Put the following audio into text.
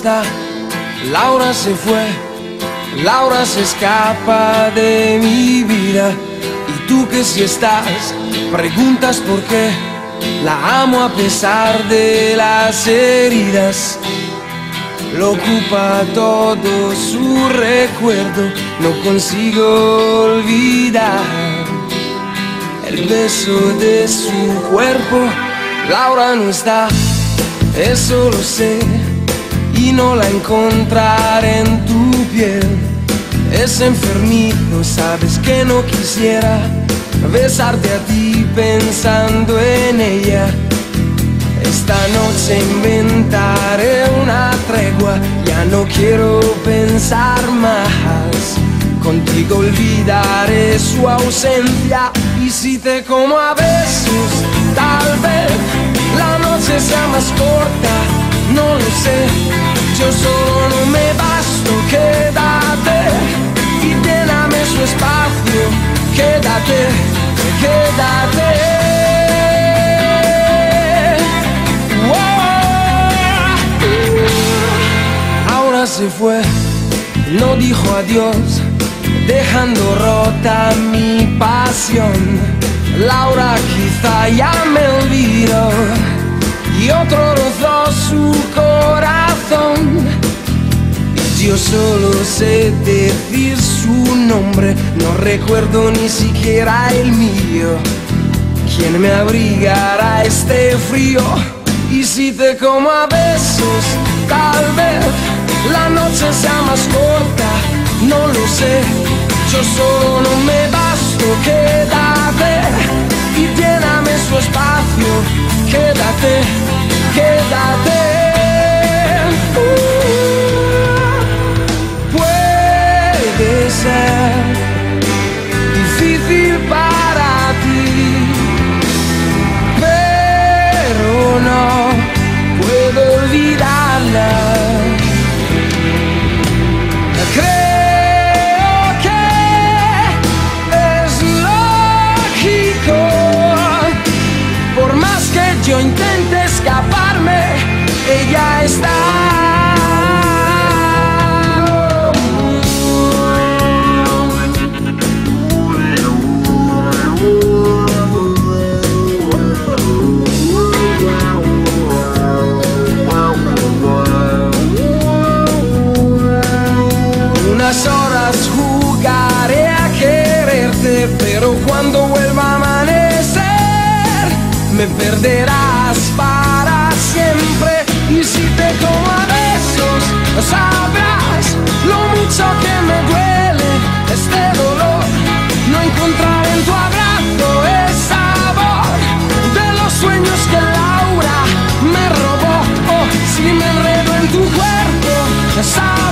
está, Laura se fue, Laura se escapa de mi vida. Y tú que si estás, preguntas por qué la amo a pesar de las heridas. Lo ocupa todo su recuerdo, no consigo olvidar el beso de su cuerpo. Laura no está, eso lo sé, y no la encontraré en tu piel. Es enfermizo, sabes que no quisiera besarte a ti pensando en ella. Esta noche inventaré una tregua, ya no quiero pensar más. Contigo olvidaré su ausencia, y si te como a besos, tal vez la noche sea más corta, no lo sé. Yo solo no me basto, quédate y lléname su espacio. Quédate, quédate. Se fue, no dijo adiós, dejando rota mi pasión. Laura quizá ya me olvidó y otro rozó su corazón. Y yo solo sé decir su nombre, no recuerdo ni siquiera el mío. ¿Quién me abrigará este frío? Y si te como a besos, tal vez la noche sea más corta, no lo sé. Yo solo no me basto, quédate y lléname su espacio. Quédate, quédate. Puede ser difícil para ti, pero no puedo olvidarla. Yo intento escaparme, ella está. Unas horas jugaré a quererte, pero cuando vuelva a amanecer me perderás para siempre. Y si te como a besos, sabrás lo mucho que me duele este dolor. No encontrar en tu abrazo el sabor de los sueños que Laura me robó. Oh, si me enredo en tu cuerpo, sabrás